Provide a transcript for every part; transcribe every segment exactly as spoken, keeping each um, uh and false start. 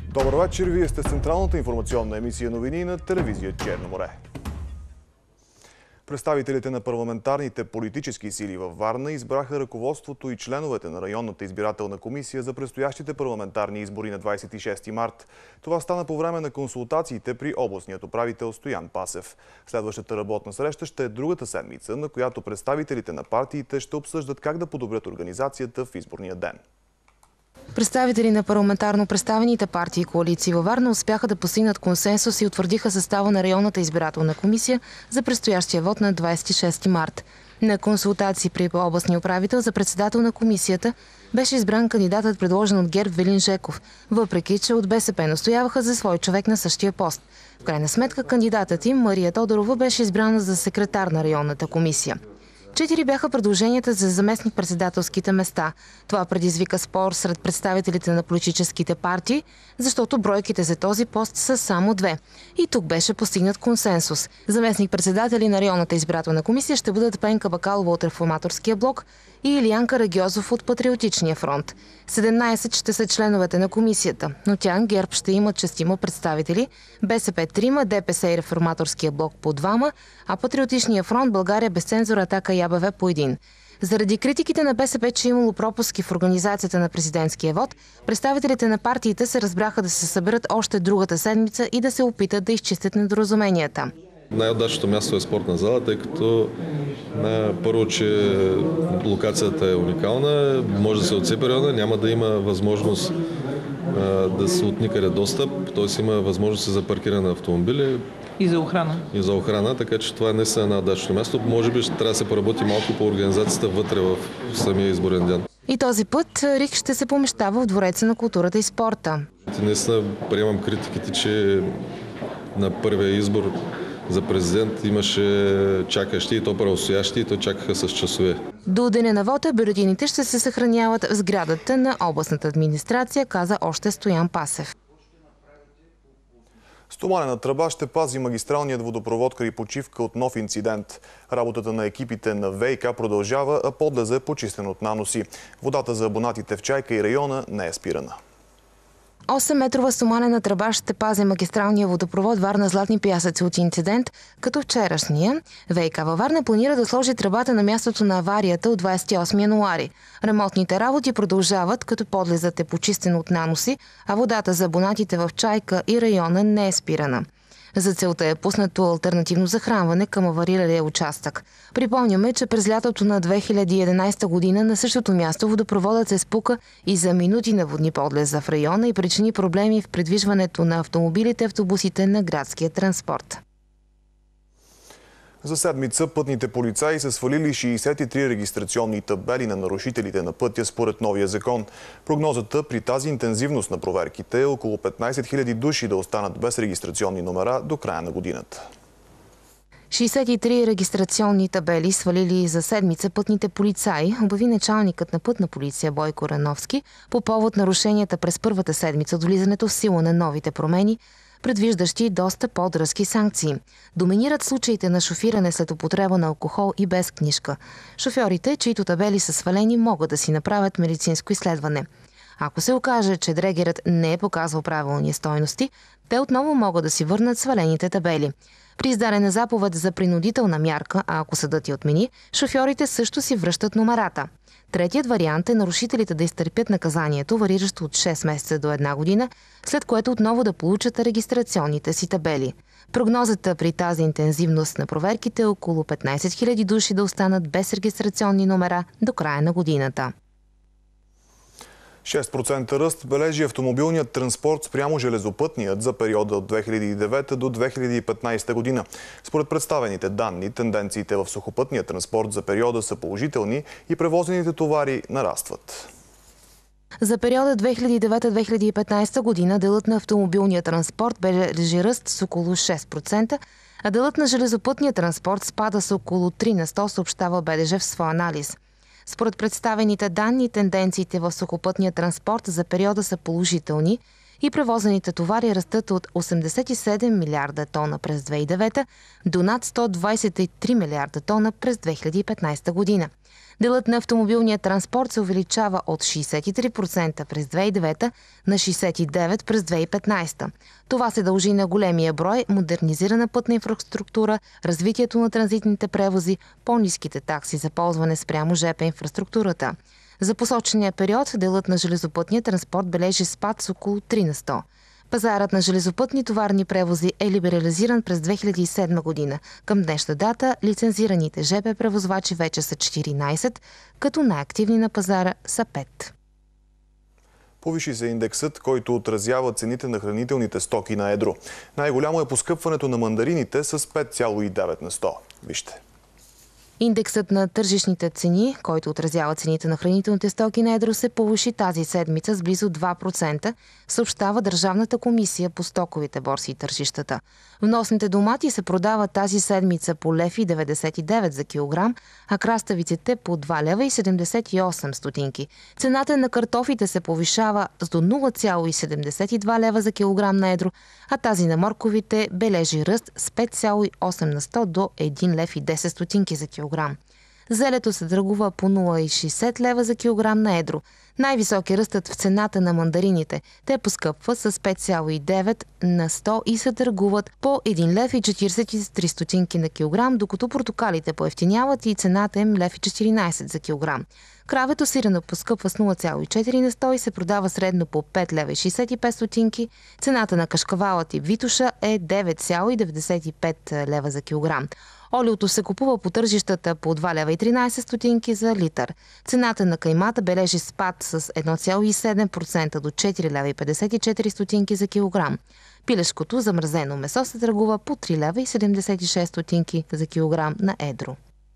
Добър вечер, вие сте с централната информационна емисия новини на телевизия Черно море. Представителите на парламентарните политически сили във Варна избраха ръководството и членовете на районната избирателна комисия за предстоящите парламентарни избори на двадесет и шести март. Това стана по време на консултациите при областният управител Стоян Пасев. Следващата работна среща ще е другата седмица, на която представителите на партиите ще обсъждат как да подобрят организацията в изборния ден. Представители на парламентарно представените партии и коалиции във Варна успяха да постигнат консенсус и утвърдиха състава на районната избирателна комисия за предстоящия вод на двадесет и шести март. На консултации при областния управител за председател на комисията беше избран кандидатът, предложен от ГЕРБ Велин Жеков, въпреки че от БСП настояваха за свой човек на същия пост. В крайна сметка кандидатът им, Мария Тодорова, беше избрана за секретар на районната комисия. Четири бяха предложенията за заместник-председателските места. Това предизвика спор сред представителите на политическите партии, защото бройките за този пост са само две. И тук беше постигнат консенсус. Заместник-председатели на районната избирателна комисия ще бъдат Пенка Бакалова от Реформаторския блок и Илиян Карагьозов от Патриотичния фронт. седемнадесет ще са членовете на комисията, но тя ГЕРБ ще имат шестима представители, БСП трима, ДПС и Реформаторския блок по двама, а Патриотичния фронт, България без цензура, Атака и АБВ по един. Заради критиките на БСП, че имало пропуски в организацията на президентския вод, представителите на партиите се разбраха да се съберат още другата седмица и да се опитат да изчистят недоразуменията. Най-удачното място е спортна зала, тъй като първо, че локацията е уникална, може да се отцепи района, няма да има възможност а, да се от никъде достъп, т.е. има възможност за паркиране на автомобили. И за охрана. И за охрана, така че това не е най-удачното място. Може би ще трябва да се поработи малко по организацията вътре в самия изборен ден. И този път РИК ще се помещава в Двореца на културата и спорта. Наистина приемам критиките, че на първия избор за президент имаше чакащи и то правостоящи, и то чакаха с часове. До деня на вота бюлетините ще се съхраняват в сградата на областната администрация, каза още Стоян Пасев. Стоманена тръба ще пази магистралният водопровод край почивка от нов инцидент. Работата на екипите на ВиК продължава, а подлеза е почистен от наноси. Водата за абонатите в Чайка и района не е спирана. осемметрова стоманена тръба ще пази магистралния водопровод Варна-Златни пясъци от инцидент, като вчерашния. ВиК във Варна планира да сложи тръбата на мястото на аварията от двадесет и осми януари. Ремонтните работи продължават, като подлезът е почистен от наноси, а водата за абонатите в Чайка и района не е спирана. За целта е пуснато алтернативно захранване към авариралия участък. Припомняме, че през лятото на две хиляди и единадесета година на същото място водопроводът се спука и за минути наводни подлеза в района и причини проблеми в придвижването на автомобилите и автобусите на градския транспорт. За седмица пътните полицаи са свалили шейсет и три регистрационни табели на нарушителите на пътя според новия закон. Прогнозата при тази интензивност на проверките е около петнадесет хиляди души да останат без регистрационни номера до края на годината. шейсет и три регистрационни табели свалили за седмица пътните полицаи, обяви началникът на пътна полиция Бойко Рановски по повод нарушенията през първата седмица от влизането в сила на новите промени, предвиждащи доста по-дръзки санкции. Доминират случаите на шофиране след употреба на алкохол и без книжка. Шофьорите, чието табели са свалени, могат да си направят медицинско изследване. Ако се окаже, че дрегерът не е показвал правилни стойности, те отново могат да си върнат свалените табели. При издадена заповед за принудителна мярка, а ако съдът я отмени, шофьорите също си връщат номерата. Третият вариант е нарушителите да изтърпят наказанието, вариращо от шест месеца до една година, след което отново да получат регистрационните си табели. Прогнозата при тази интензивност на проверките е около петнадесет хиляди души да останат без регистрационни номера до края на годината. шест процента ръст бележи автомобилният транспорт спрямо железопътният за периода от две хиляди и девета до две хиляди и петнадесета година. Според представените данни, тенденциите в сухопътния транспорт за периода са положителни и превозените товари нарастват. За периода две хиляди и девета до две хиляди и петнадесета година делът на автомобилния транспорт бележи ръст с около шест процента, а делът на железопътния транспорт спада с около три на сто, съобщава БДЖ в своя анализ. Според представените данни, тенденциите в сухопътния транспорт за периода са положителни и превозените товари растат от осемдесет и седем милиарда тона през две хиляди и девета до над сто двадесет и три милиарда тона през две хиляди и петнадесета година. Делът на автомобилния транспорт се увеличава от шейсет и три процента през две хиляди и девета на шейсет и девет процента през две хиляди и петнадесета. Това се дължи на големия брой, модернизирана пътна инфраструктура, развитието на транзитните превози, по-ниските такси за ползване спрямо ЖП инфраструктурата. За посочения период делът на железопътния транспорт бележи спад с около три на сто. Пазарът на железопътни товарни превози е либерализиран през две хиляди и седма година. Към днешна дата лицензираните ЖП превозвачи вече са четиринадесет, като най-активни на пазара са пет. Повиши се индексът, който отразява цените на хранителните стоки на едро. Най-голямо е поскъпването на мандарините с пет цяло и девет на сто. Вижте. Индексът на тържищните цени, който отразява цените на хранителните стоки на едро, се повиши тази седмица с близо два процента, съобщава Държавната комисия по стоковите борси и тържищата. Вносните домати се продават тази седмица по лев и деветдесет и девет за килограм, а краставиците по два лева и седемдесет и осем стотинки. Цената на картофите се повишава с до нула цяло и седемдесет и два лева за килограм на едро, а тази на морковите бележи ръст с пет цяло и осем на сто до един лев и десет стотинки за килограм. Зелето се търгува по нула цяло и шейсет лева за килограм на едро. Най-висок е ръстът в цената на мандарините. Те поскъпват с пет цяло и девет на сто и се търгуват по един лев и четиридесет и три стотинки на килограм, докато портокалите поевтиняват и цената им лев и четиринадесет за килограм. Кравето сирено поскъпва с нула цяло и четири на сто и се продава средно по пет лева и шейсет и пет стотинки. Цената на кашкавала тип Витуша е девет цяло и деветдесет и пет лева за килограм. Олиото се купува по тържищата по два лева и тринадесет стотинки за литър. Цената на каймата бележи спад с едно цяло и седем процента до четири лева и петдесет и четири стотинки за килограм. Пилешкото замразено месо се търгува по три лева и седемдесет и шест стотинки за килограм на едро.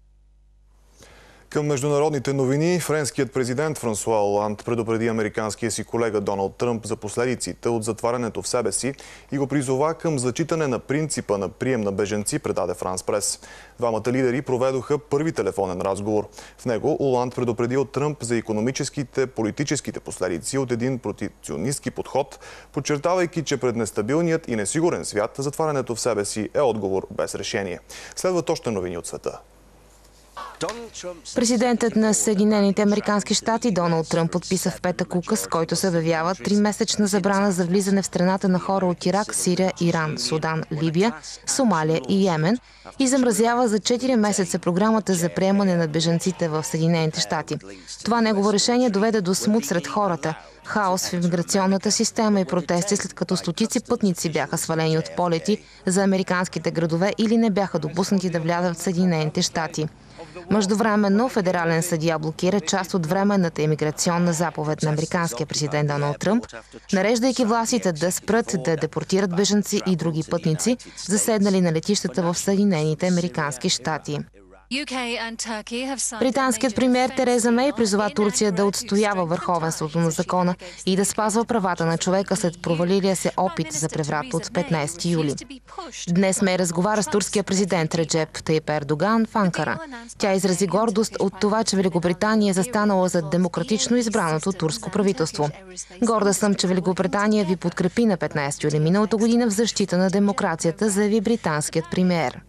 Към международните новини, френският президент Франсуа Оланд предупреди американския си колега Доналд Тръмп за последиците от затварянето в себе си и го призова към зачитане на принципа на прием на бежанци, предаде Франс Прес. Двамата лидери проведоха първи телефонен разговор. В него Оланд предупреди от Тръмп за икономическите, политическите последици от един протекционистки подход, подчертавайки, че пред нестабилният и несигурен свят затварянето в себе си е отговор без решение. Следват още новини от света. Президентът на Съединените американски щати Доналд Тръмп подписа в петък указ, който се обявява тримесечна забрана за влизане в страната на хора от Ирак, Сирия, Иран, Судан, Либия, Сомалия и Йемен и замразява за четири месеца програмата за приемане на бежанците в Съединените щати. Това негово решение доведе до смут сред хората, хаос в имиграционната система и протести, след като стотици пътници бяха свалени от полети за американските градове или не бяха допуснати да влязат в Съединените щати. Междувременно федерален съдия блокира част от временната имиграционна заповед на американския президент Доналд Тръмп, нареждайки властите да спрат да депортират бежанци и други пътници, заседнали на летищата в Съединените американски щати. Британският премиер Тереза Мей призова Турция да отстоява върховенството на закона и да спазва правата на човека след провалилия се опит за преврат от петнадесети юли. Днес Мей разговаря с турския президент Реджеп Таип Ердоган в Анкара. Тя изрази гордост от това, че Великобритания е застанала зад демократично избраното турско правителство. Горда съм, че Великобритания ви подкрепи на петнадесети юли миналата година в защита на демокрацията, заяви британският премиер.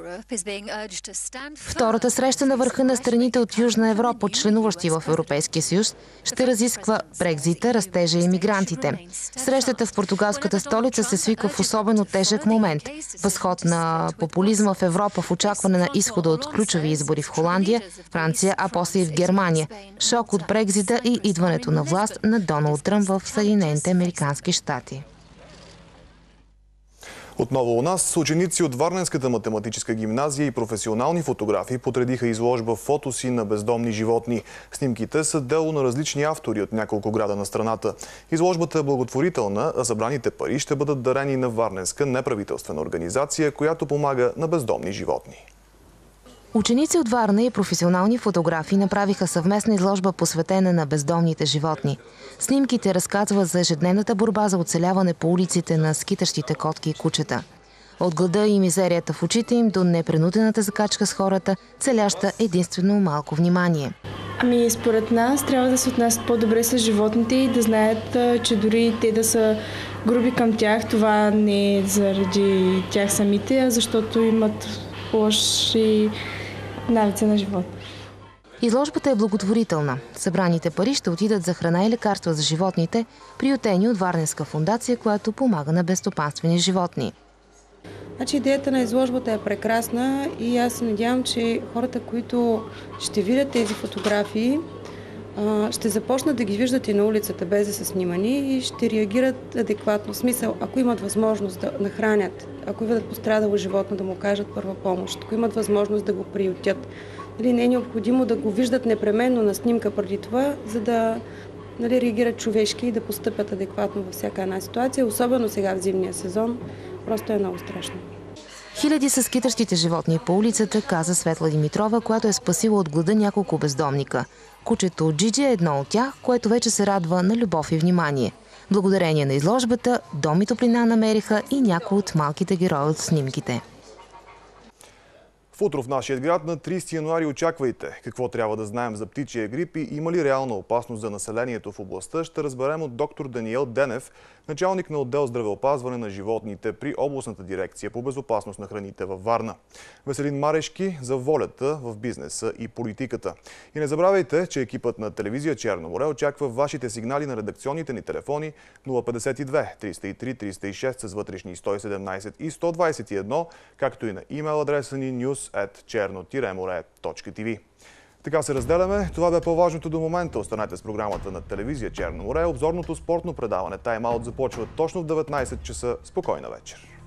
Втората среща на върха на страните от Южна Европа, членуващи в Европейския съюз, ще разисква Брекзита, растежа и мигрантите. Срещата в португалската столица се свика в особено тежък момент. Възход на популизма в Европа в очакване на изхода от ключови избори в Холандия, Франция, а после и в Германия. Шок от Брекзита и идването на власт на Доналд Тръмп в Съединените американски щати. Отново у нас ученици от Варненската математическа гимназия и професионални фотографи подредиха изложба фотоси на бездомни животни. Снимките са дело на различни автори от няколко града на страната. Изложбата е благотворителна, а събраните пари ще бъдат дарени на Варненска неправителствена организация, която помага на бездомни животни. Ученици от Варна и професионални фотографи направиха съвместна изложба, посветена на бездомните животни. Снимките разказват за ежедневната борба за оцеляване по улиците на скитащите котки и кучета. От глада и мизерията в очите им до непринудената закачка с хората, целяща единствено малко внимание. Ами, според нас трябва да се отнасят по-добре с животните и да знаят, че дори те да са груби към тях, това не е заради тях самите, а защото имат лоши навици на живот. Изложбата е благотворителна. Събраните пари ще отидат за храна и лекарства за животните, приютени от Варненска фондация, която помага на безстопанствени животни. Значи идеята на изложбата е прекрасна и аз се надявам, че хората, които ще видят тези фотографии, ще започнат да ги виждат и на улицата, без да са снимани и ще реагират адекватно. В смисъл, ако имат възможност да нахранят, ако видят пострадало животно, да му кажат първа помощ, ако имат възможност да го приютят. Нали, не е необходимо да го виждат непременно на снимка преди това, за да нали, реагират човешки и да постъпят адекватно във всяка една ситуация, особено сега в зимния сезон. Просто е много страшно. Хиляди са скитащите животни по улицата, каза Светла Димитрова, която е спасила от глада няколко бездомника. Кучето Джиджи е едно от тях, което вече се радва на любов и внимание. Благодарение на изложбата, дом и топлина намериха и някои от малките герои от снимките. В утро в нашия град на тридесети януари очаквайте какво трябва да знаем за птичия грип и има ли реална опасност за населението в областта, ще разберем от доктор Даниел Денев, началник на отдел здравеопазване на животните при областната дирекция по безопасност на храните във Варна. Веселин Марешки за волята в бизнеса и политиката. И не забравяйте, че екипът на телевизия Черно море очаква вашите сигнали на редакционните ни телефони нула петдесет и две триста и три триста и шест с вътрешни сто и седемнадесет и сто двадесет и едно, както и на имейл адреса ни news at черно море точка ти ви. Така се разделяме. Това бе по-важното до момента. Останете с програмата на телевизия Черно море. Обзорното спортно предаване Тайм Аут започва точно в деветнадесет часа. Спокойна вечер.